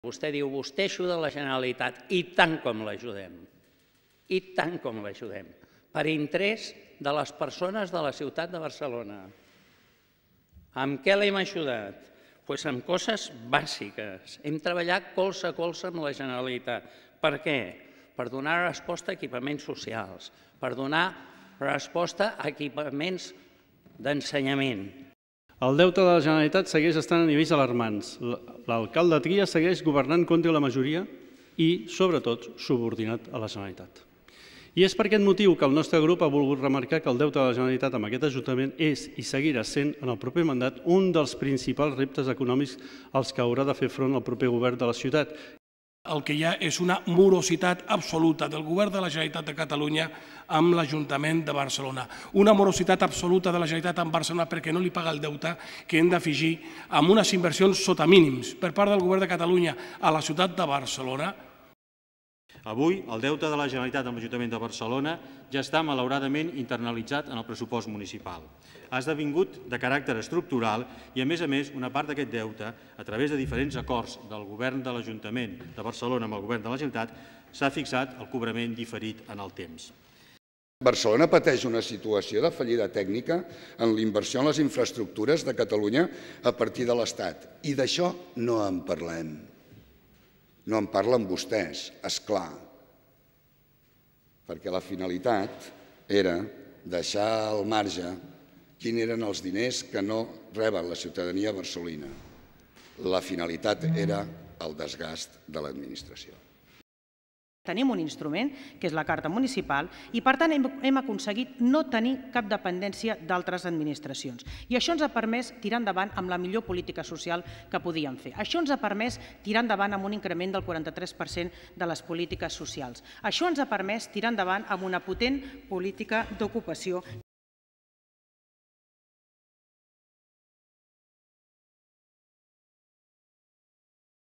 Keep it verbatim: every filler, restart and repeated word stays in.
Vostè diu, vostè ajuda la Generalitat, i tant com l'ajudem, i tant com l'ajudem, per interès de les persones de la ciutat de Barcelona. Amb què l'hem ajudat? Doncs amb coses bàsiques. Hem treballat colze a colze amb la Generalitat. Per què? Per donar resposta a equipaments socials, per donar resposta a equipaments d'ensenyament. El deute de la Generalitat segueix estant a nivells alarmants. L'alcalde Trias segueix governant contra la majoria i, sobretot, subordinat a la Generalitat. I és per aquest motiu que el nostre grup ha volgut remarcar que el deute de la Generalitat amb aquest Ajuntament és i seguirà sent, en el proper mandat, un dels principals reptes econòmics als que haurà de fer front el proper govern de la ciutat. El que hi ha és una morositat absoluta del govern de la Generalitat de Catalunya amb l'Ajuntament de Barcelona. Una morositat absoluta de la Generalitat amb Barcelona perquè no li paga el deute que hem d'afegir amb unes inversions sota mínims per part del govern de Catalunya a la ciutat de Barcelona. Avui, el deute de la Generalitat amb l'Ajuntament de Barcelona ja està malauradament internalitzat en el pressupost municipal. Ha esdevingut de caràcter estructural i, a més a més, una part d'aquest deute, a través de diferents acords del govern de l'Ajuntament de Barcelona amb el govern de la Generalitat, s'ha fixat el cobrament diferit en el temps. Barcelona pateix una situació de fallida tècnica en l'inversió en les infraestructures de Catalunya a partir de l'Estat. I d'això no en parlem. No en parlen vostès, és clar. Perquè la finalitat era deixar al marge quins eren els diners que no reben la ciutadania barcelonina. La finalitat era el desgast de l'administració. Tenim un instrument, que és la Carta Municipal, i per tant hem aconseguit no tenir cap dependència d'altres administracions. I això ens ha permès tirar endavant amb la millor política social que podíem fer. Això ens ha permès tirar endavant amb un increment del quaranta-tres per cent de les polítiques socials. Això ens ha permès tirar endavant amb una potent política d'ocupació